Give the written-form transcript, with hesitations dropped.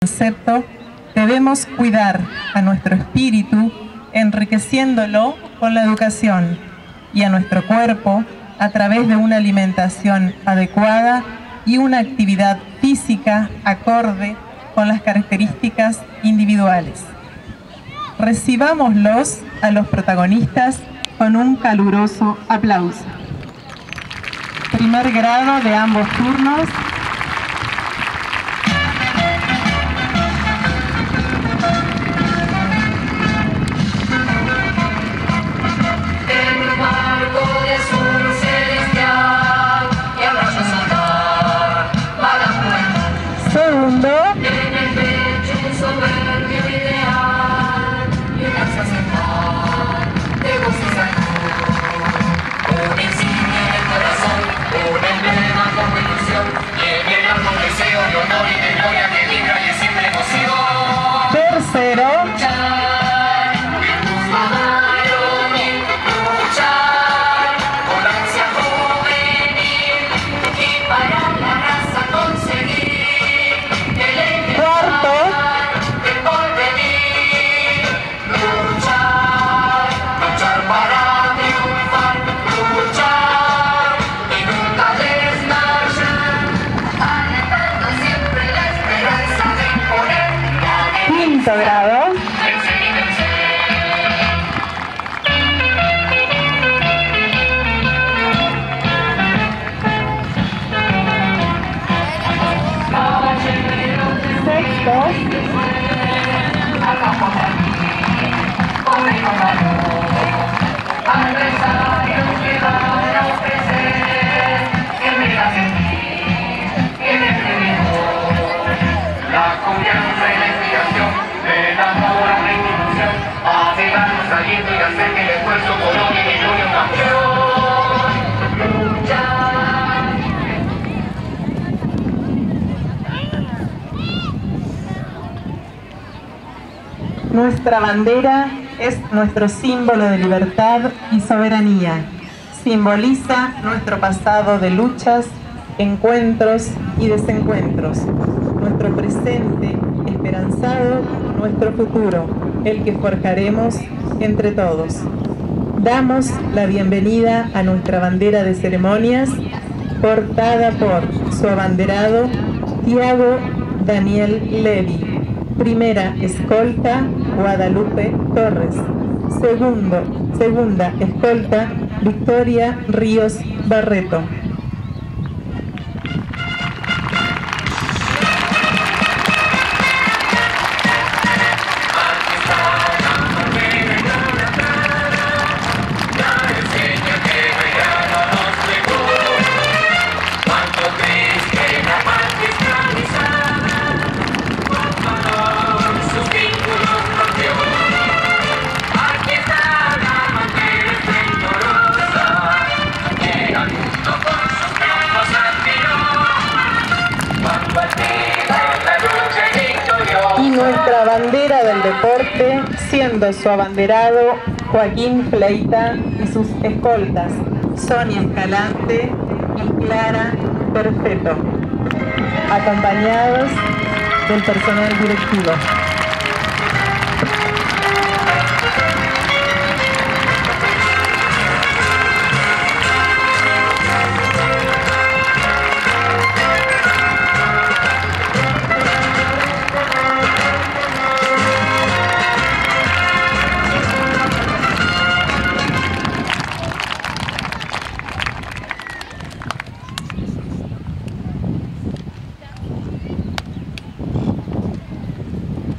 precepto, debemos cuidar a nuestro espíritu enriqueciéndolo con la educación y a nuestro cuerpo a través de una alimentación adecuada y una actividad física acorde con las características individuales. Recibámoslos a los protagonistas con un caluroso aplauso. Primer grado de ambos turnos. Segundo. Tercero. Quinto grado. Sexto. Nuestra bandera es nuestro símbolo de libertad y soberanía. Simboliza nuestro pasado de luchas, encuentros y desencuentros. Nuestro presente esperanzado, nuestro futuro, el que forjaremos entre todos. Damos la bienvenida a nuestra bandera de ceremonias, portada por su abanderado Tiago Daniel Levy. Primera escolta, Guadalupe Torres. Segunda escolta, Victoria Ríos Barreto. Nuestra bandera del deporte, siendo su abanderado Joaquín Fleita y sus escoltas Sonia Escalante y Clara Perfeto, acompañados del personal directivo.